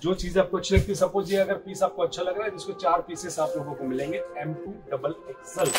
जो चीज आपको अच्छी लगती है, सपोज ये अगर पीस आपको अच्छा लग रहा है, जिसको 4 पीसेस आप लोगों को मिलेंगे M2XXL।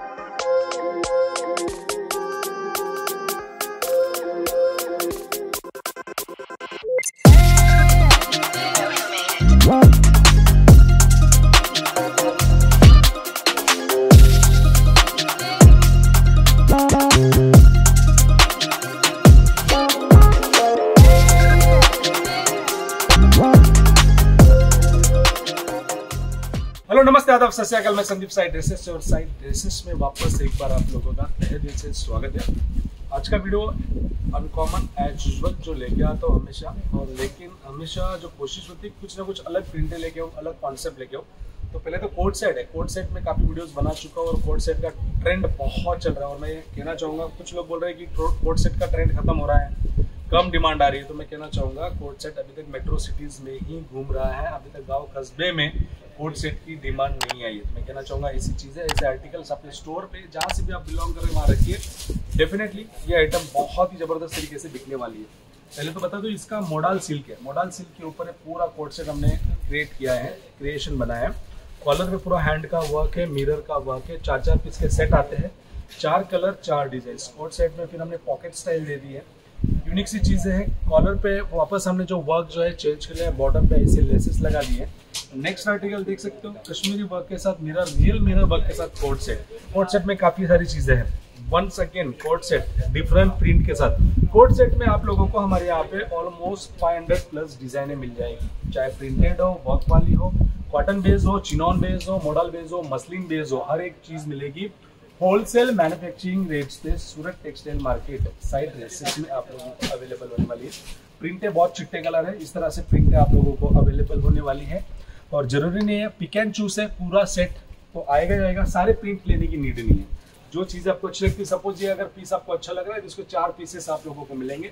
हेलो नमस्ते आदाब सत श्री अकाल, मैं संदीप साइड ड्रेसेस और साइड ड्रेसेस में वापस एक बार आप लोगों का तहे दिल से स्वागत है। आज का वीडियो अनकॉमन एज यूजुअल जो लेके आता हूँ हमेशा, और लेकिन हमेशा जो कोशिश होती है कुछ ना कुछ अलग प्रिंटें लेके आऊँ, अलग कॉन्सेप्ट लेके आऊँ। तो पहले तो कोट सेट है, कोट सेट में काफ़ी वीडियोस बना चुका हूँ और कोट सेट का ट्रेंड बहुत चल रहा है। और मैं ये कहना चाहूँगा, कुछ लोग बोल रहे हैं कि कोट सेट का ट्रेंड खत्म हो रहा है, कम डिमांड आ रही है, तो मैं कहना चाहूँगा कोट सेट अभी तक मेट्रो सिटीज़ में ही घूम रहा है। अभी तक गाँव कस्बे में कोट सेट की डिमांड नहीं आई है। तो मैं कहना चाहूँगा ऐसी चीज़ें, ऐसे आर्टिकल्स अपने स्टोर पे जहाँ से भी आप बिलोंग कर रहे हैं वहाँ रखिए। डेफिनेटली ये आइटम बहुत ही ज़बरदस्त तरीके से बिकने वाली है। पहले तो बता दो, इसका मोडाल सिल्क है। मोडाल सिल्क के ऊपर पूरा कोट सेट हमने क्रिएट किया है, क्रिएशन बनाया है। कॉलर पे पूरा हैंड का वर्क है, मिरर का वर्क है। 4-4 पीस के सेट आते हैं, 4 कलर 4 डिजाइन। कोट सेट में फिर हमने पॉकेट स्टाइल दे दी है, यूनिक सी चीजें हैं। कॉलर पे वापस हमने जो वर्क जो है चेंज कर लिया है, बॉटम पे ऐसे लेसेस लगा दिए हैं। नेक्स्ट आर्टिकल देख सकते हो, कश्मीरी वर्क के साथ मिरर, रियल मिरर वर्क के साथ कोट सेट। कोट सेट में काफी सारी चीजें हैं। Once again coat set different print के साथ। कोट सेट में आप लोगों को हमारे यहाँ पे ऑलमोस्ट 500 प्लस डिजाइने मिल जाएगी, चाहे प्रिंटेड हो, वर्क वाली हो, कॉटन बेस हो, चिनॉन बेस हो, मॉडल बेस हो, मसलिन बेस हो, हर एक चीज मिलेगी। होलसेल मैन्युफैक्चरिंग रेट से Surat textile market side dresses में आप लोगों को अवेलेबल होने वाली है। प्रिंटें बहुत चिट्टे कलर है, इस तरह से प्रिंटें आप लोगों को अवेलेबल होने वाली है। और जरूरी नहीं है पिक एंड चूज है, पूरा सेट तो आएगा जाएगा, सारे प्रिंट लेने की नीड नहीं है। जो चीज आपको अच्छी लगती है, सपोज ये अगर पीस आपको अच्छा लग रहा है, जिसको 4 पीसेस आप लोगों को मिलेंगे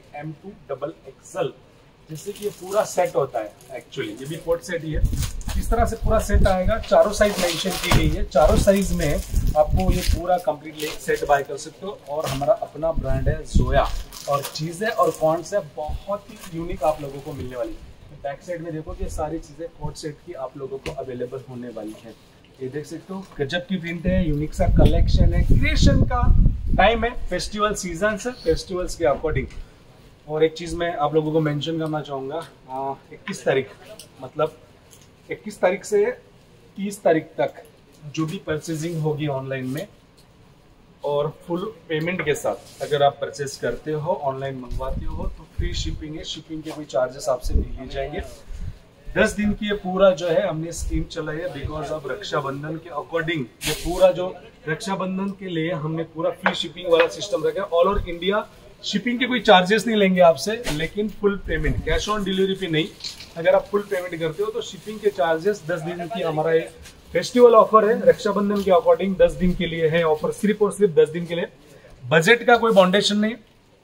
M2XXL। जैसे कि ये पूरा सेट होता है, एक्चुअली ये भी कोट सेट ही है। इस तरह से पूरा सेट आएगा, चारों साइज मेंशन की गई है। चारों साइज में आपको ये पूरा कंप्लीटली सेट बाय कर सकते हो। और हमारा अपना ब्रांड है जोया, और चीजें और कॉन्सेप्ट बहुत ही यूनिक आप लोगों को मिलने वाली है। बैक साइड में देखो कि सारी चीजें कोट सेट की आप लोगों को अवेलेबल होने वाली है। ये देख सकते हो, गजब की प्रिंट है, यूनिक सा कलेक्शन है। क्रिएशन का टाइम है, फेस्टिवल सीजन है, फेस्टिवल्स के अकॉर्डिंग। और एक चीज मैं आप लोगों को मेंशन करना चाहूँगा, 21 तारीख मतलब 21 तारीख से 30 तारीख तक जो भी परचेजिंग होगी ऑनलाइन में और फुल पेमेंट के साथ अगर आप परचेज करते हो, ऑनलाइन मंगवाते हो, तो फ्री शिपिंग है। शिपिंग के कोई चार्जेस आपसे नहीं लिए जाएंगे। 10 दिन की ये पूरा जो है हमने स्कीम चलाई है, बिकॉज ऑफ रक्षाबंधन के अकॉर्डिंग। ये पूरा जो रक्षाबंधन के लिए हमने पूरा फ्री शिपिंग वाला सिस्टम रखा है। ऑल ओवर इंडिया शिपिंग के कोई चार्जेस नहीं लेंगे आपसे, लेकिन full payment, cash on delivery पे नहीं। अगर आप फुल पेमेंट करते हो तो शिपिंग के चार्जेस 10 दिन की हमारा एक फेस्टिवल ऑफर है, रक्षाबंधन के अकॉर्डिंग 10 दिन के लिए है ऑफर, सिर्फ और सिर्फ 10 दिन के लिए। बजट का कोई बाउंडेशन नहीं,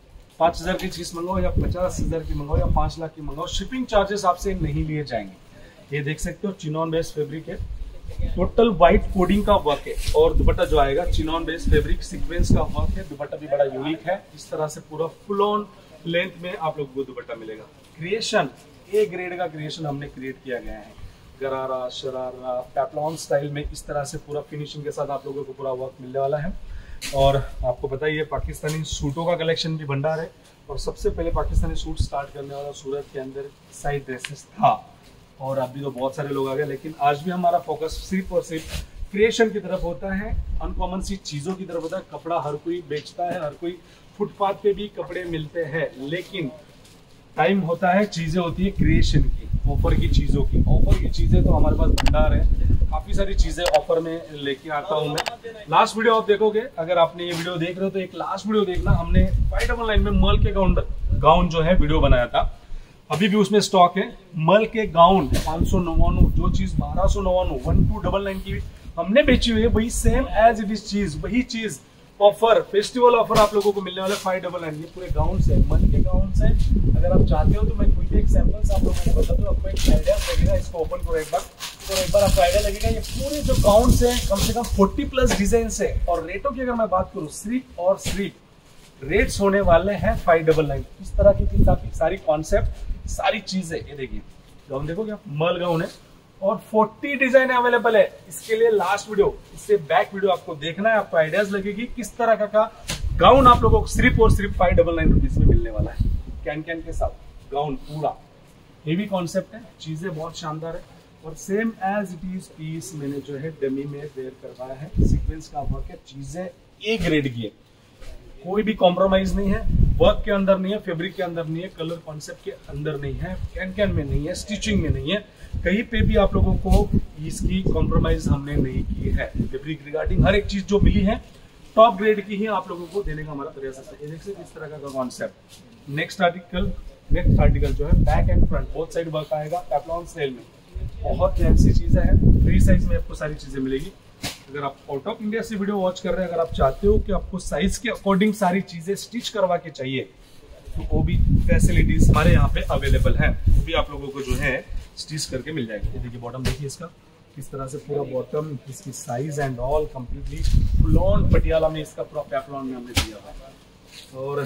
5,000 की चीज मंगाओ या 50,000 की मंगाओ या 5 लाख की मंगाओ, शिपिंग चार्जेस आपसे नहीं लिए जाएंगे। ये देख सकते हो, चिनॉन बेस फैब्रिक है, टोटल व्हाइट कोडिंग का वर्क है। और दुपट्टा जो आएगा चिनॉन बेस फैब्रिक सीक्वेंस का वर्क है। दुपट्टा भी बड़ा यूनिक है, इस तरह से पूरा फुल ऑन लेंथ में आप लोगों को दुपट्टा मिलेगा। क्रिएशन ए ग्रेड का क्रिएशन हमने क्रिएट किया गया है। गरारा, शरारा, पैपलॉन स्टाइल में इस तरह से पूरा फिनिशिंग के साथ आप लोगों को पूरा वर्क मिलने वाला है। और आपको पता ही है, पाकिस्तानी सूटों का कलेक्शन भी भंडार है। और सबसे पहले पाकिस्तानी सूट स्टार्ट करने वाला सूरत के अंदर साइड ड्रेसेस था, और अभी तो बहुत सारे लोग आ गए, लेकिन आज भी हमारा फोकस सिर्फ और सिर्फ क्रिएशन की तरफ होता है, अनकॉमन सी चीज़ों की तरफ होता है। कपड़ा हर कोई बेचता है, हर कोई फुटपाथ पे भी कपड़े मिलते हैं, लेकिन टाइम होता है, चीज़ें होती है क्रिएशन की, ऑफर की चीज़ों की। ऑफर की चीज़ें तो हमारे पास भंडार है, काफ़ी सारी चीज़ें ऑफर में लेके आता हूँ मैं। लास्ट वीडियो आप देखोगे, अगर आपने ये वीडियो देख रहे हो तो एक लास्ट वीडियो देखना, हमने 599 में मल के गाउन जो है वीडियो बनाया था, अभी भी उसमें स्टॉक है। मल के गाउन 599, जो चीज 1299, 1299 की हमने बेची हुई है, वही सेम एज इट इज चीज, वही चीज ऑफर, फेस्टिवल ऑफर आप लोगों को मिलने वाले 599। ये पूरे गाउन से, मल के गाउन से। अगर आप चाहते हो तो मैं कोई भी एक सैंपल्स आप लोगों को बता दूं, आपको एक आइडिया लगेगा। इसको ओपन करो एक बार, तो एक बार आपको आइडिया लगेगा। ये पूरे जो गाउन से कम 40 प्लस डिजाइन से। और रेटों की अगर मैं बात करूँ, सिर्फ और सिर्फ रेट्स होने वाले हैं 599। इस तरह की काफी सारी कॉन्सेप्ट, सारी चीजें, ये देखिए गाउन देखोगे आप, मल गाउन है और 40 डिजाइन अवेलेबल है। इसके लिए लास्ट वीडियो, इससे बैक वीडियो आपको देखना है, आपको आइडियाज लगेगी किस तरह का गाउन आप लोगों को सिर्फ और सिर्फ 599 रुपीज में मिलने वाला है। कैन के साथ गाउन पूरा हेवी कॉन्सेप्ट है, चीजें बहुत शानदार है और same as it is piece मैंने जो है डमी में वेयर करवाया है। सीक्वेंस का वर्क है, चीजें ए ग्रेड की है, कोई भी कॉम्प्रोमाइज नहीं है, वर्क के अंदर नहीं है, फैब्रिक के अंदर नहीं है, कलर कॉन्सेप्ट के अंदर नहीं है, कैन में नहीं है, स्टिचिंग में नहीं है, कहीं पे भी आप लोगों को इसकी कॉम्प्रोमाइज हमने नहीं की है। फैब्रिक रिगार्डिंग हर एक चीज जो मिली है टॉप ग्रेड की ही आप लोगों को देने का हमारा प्रयास है। ये देखिए इस तरह का कॉन्सेप्ट। नेक्स्ट आर्टिकल जो है back end front both side work आएगा, टेफ्लॉन स्टाइल में, बहुत फैंसी चीजें हैं। फ्री साइज में आपको सारी चीजें मिलेगी। अगर आप आउट ऑफ इंडिया से वीडियो वॉच कर रहे हैं, अगर आप चाहते हो कि आपको साइज के अकॉर्डिंग सारी चीजें स्टिच करवा के चाहिए तो वो भी फैसिलिटीज हमारे यहाँ पे अवेलेबल है, वो भी आप लोगों को जो है स्टिच करके मिल जाएगी। देखिए बॉटम देखिए इसका किस तरह से पूरा बॉटम, इसकी size and all completely full on Patiala में इसका पूरा पेप्लॉन में हमने दिया हुआ है। और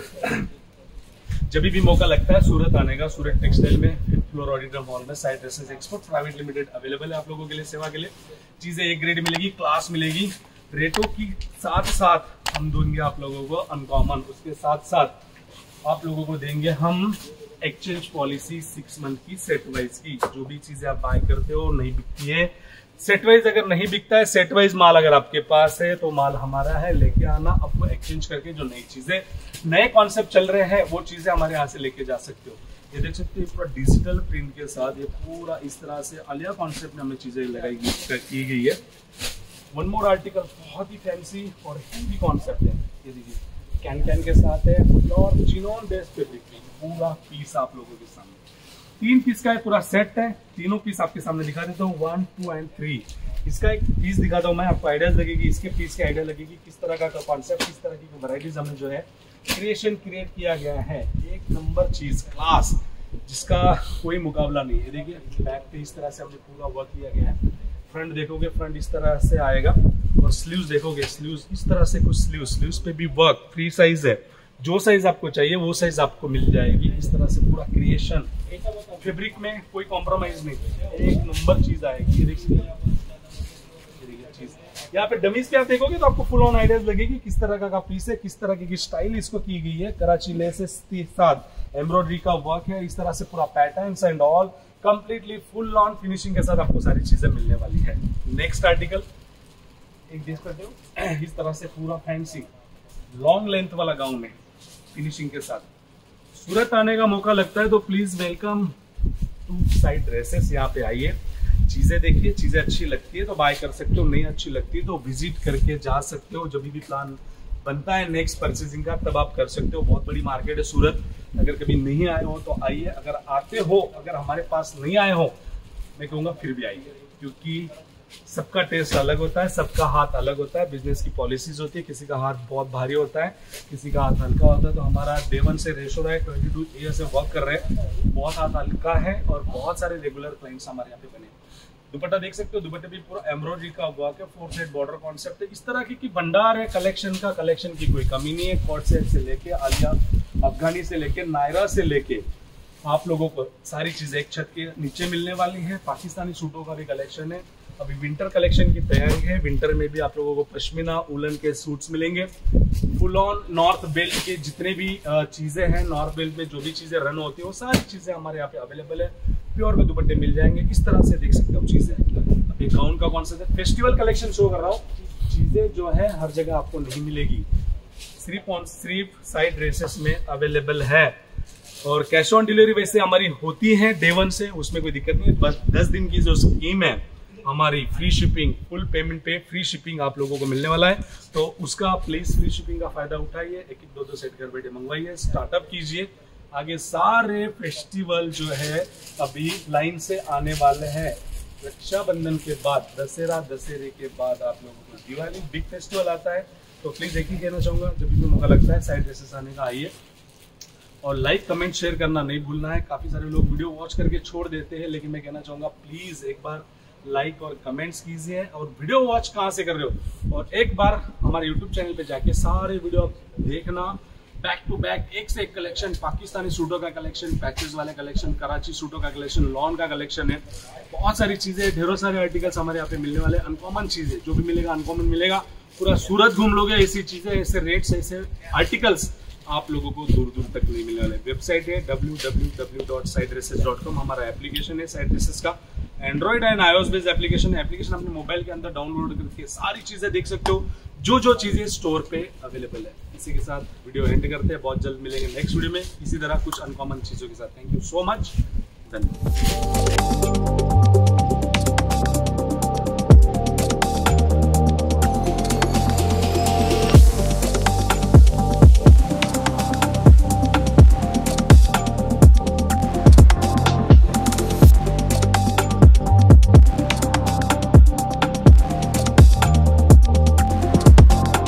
जब भी मौका लगता है सूरत आने का, सूरत टेक्सटाइल में 5th फ्लोर ऑडिटोरियम हॉल में side dresses export private limited available है आप लोगों के लिए, सेवा के लिए। चीजें एक ग्रेड मिलेगी, क्लास मिलेगी, रेटों की साथ साथ हम देंगे आप लोगों को अनकॉमन, उसके साथ साथ आप लोगों को देंगे हम एक्सचेंज पॉलिसी 6 मंथ की सेट वाइज की। जो भी चीजें आप बाय करते हो नहीं बिकती है सेट वाइज, अगर नहीं बिकता है सेट वाइज माल अगर आपके पास है तो माल हमारा है, लेके आना, आपको एक्सचेंज करके जो नई चीजें नए कॉन्सेप्ट चल रहे हैं वो चीजें हमारे यहाँ से लेके जा सकते हो। ये देख सकते हो पूरा डिजिटल प्रिंट के साथ ये पूरा इस तरह से आलिया कॉन्सेप्ट में हमें चीजें लगाई की गई है। वन मोर आर्टिकल बहुत ही फैंसी और हेवी कॉन्सेप्ट है, ये देखिए कैन के साथ है और चिनोन बेस्ड फैब्रिक पूरा पीस आप लोगों के सामने 3 पीस का पूरा सेट है। तीनों पीस आपके सामने दिखा देता हूँ, 1, 2 एंड 3। इसका एक पीस दिखाता हूँ मैं, आपको आइडियाज लगेगी, इसके पीस के आइडिया लगेगी किस तरह का कॉन्सेप्ट, किस तरह की वैरायटीज हमने जो है क्रिएशन क्रिएट किया गया है। एक नंबर चीज, क्लास, जिसका कोई मुकाबला नहीं है। देखिए बैक पे इस तरह से हमने पूरा वर्क किया गया है। फ्रंट देखोगे, फ्रंट इस तरह से आएगा और स्लीव्स देखोगे, स्लीव्स इस तरह से कुछ स्लीव्स पे भी वर्क, फ्री साइज है, जो साइज आपको चाहिए वो साइज आपको मिल जाएगी। इस तरह से पूरा क्रिएशन, फैब्रिक में कोई कॉम्प्रोमाइज नहीं, एक नंबर चीज आएगी। देखिए चीज यहाँ पे डमीज पे आप देखोगे तो आपको फुल ऑन आइडियाज लगेगी किस तरह का पीस है, किस तरह की स्टाइल इसको की गई है। कराची लेसेस के साथ एम्ब्रॉयडरी का वर्क है, इस तरह से पूरा patterns and all completely full on finishing के साथ आपको सारी चीजें मिलने वाली है। नेक्स्ट आर्टिकल एक देख सकते हो, इस तरह से पूरा फैंसी लॉन्ग लेंथ वाला गाउन में फिनिशिंग के साथ। सूरत आने का मौका लगता है तो please welcome to side dresses, यहाँ पे आइए, चीजें देखिए, चीजें अच्छी लगती है तो बाय कर सकते हो, नहीं अच्छी लगती है तो विजिट करके जा सकते हो। जब भी प्लान बनता है नेक्स्ट परचेजिंग का तब आप कर सकते हो। बहुत बड़ी मार्केट है सूरत, अगर कभी नहीं आए हो तो आइए, अगर आते हो, अगर हमारे पास नहीं आए हो मैं कहूँगा फिर भी आइए, क्योंकि सबका टेस्ट अलग होता है, सबका हाथ अलग होता है, बिजनेस की पॉलिसीज होती है, किसी का हाथ बहुत भारी होता है, किसी का हाथ हल्का होता है। तो हमारा डे 1 से रेशो रहा है, 22 ईयर से वर्क कर रहे हैं, बहुत हाथ हल्का है और बहुत सारे रेगुलर क्लाइंट्स हमारे यहाँ पे बने। दुपट्टा देख सकते हो, दुपट्टे भी पूरा एम्ब्रॉयडरी का वर्क है, 4 साइड बॉर्डर कॉन्सेप्ट है। इस तरह की भंडार है कलेक्शन का, कलेक्शन की कोई कमी नहीं है। कॉट सेट से लेके आलिया अफगानी से लेके नायरा से लेके आप लोगों को सारी चीजें एक छत के नीचे मिलने वाली है। पाकिस्तानी सूटों का भी कलेक्शन है, अभी विंटर कलेक्शन की तैयारी है। विंटर में भी आप लोगों को पश्मीना उलन के सूट्स मिलेंगे। फुल ऑन नॉर्थ बेल्ट के जितने भी चीजें हैं, नॉर्थ बेल्ट में जो भी चीजें रन होती है वो सारी चीजें हमारे यहाँ पे अवेलेबल है। प्योर में दुपट्टे मिल जाएंगे, इस तरह से देख सकते हो चीजें। अभी गाउन का कौन सा फेस्टिवल कलेक्शन शो कर रहा हूँ, चीजें जो है हर जगह आपको नहीं मिलेगी, सिर्फ साइड ड्रेसेस में अवेलेबल है। और कैश ऑन डिलीवरी वैसे हमारी होती है डे 1 से, उसमें कोई दिक्कत नहीं है। बस 10 दिन की जो स्कीम है हमारी, फ्री शिपिंग, फुल पेमेंट पे फ्री शिपिंग आप लोगों को मिलने वाला है, तो उसका प्लीज फ्री शिपिंग का फायदा उठाइए। 1-1, 2-2 सेट घर बैठे मंगवाइए, स्टार्टअप कीजिए। आगे सारे फेस्टिवल जो है अभी लाइन से आने वाले हैं। रक्षाबंधन के बाद दशहरे के बाद आप लोगों को दिवाली बिग फेस्टिवल आता है, तो प्लीज एक ही कहना चाहूंगा, जब भी मौका लगता है साइड ड्रेसेस आने का आइए। और लाइक कमेंट शेयर करना नहीं भूलना है। काफी सारे लोग वीडियो वॉच करके छोड़ देते हैं, लेकिन मैं कहना चाहूंगा प्लीज एक बार लाइक और कमेंट्स कीजिए। और वीडियो वॉच कहाँ से कर रहे हो, और एक बार हमारे यूट्यूब चैनल पे जाके सारे वीडियो देखना, बैक टू बैक एक से एक कलेक्शन, पाकिस्तानी सूटों का कलेक्शन, पैचेस वाले कलेक्शन, कराची सूटों का कलेक्शन, लॉन का कलेक्शन है। बहुत सारी चीजें, ढेरों सारे आर्टिकल्स हमारे यहाँ पे मिलने वाले। अनकॉमन चीजें जो भी मिलेगा अनकॉमन मिलेगा। पूरा सूरत घूम लोगे, ऐसी चीजें, ऐसे रेट्स, ऐसे आर्टिकल्स आप लोगों को दूर दूर तक नहीं मिलने वाले। वेबसाइट है www.sidedresses.com। हमारा एप्लीकेशन है साइड ड्रेसेस का, एंड्रॉइड एंड iOS बेस्ड एप्लीकेशन है। एप्लीकेशन अपने मोबाइल के अंदर डाउनलोड करके सारी चीजें देख सकते हो, जो चीजें स्टोर पे अवेलेबल है। इसी के साथ वीडियो एंड करते हैं। बहुत जल्द मिलेंगे नेक्स्ट वीडियो में इसी तरह कुछ अनकॉमन चीजों के साथ। थैंक यू सो मच, धन्यवाद।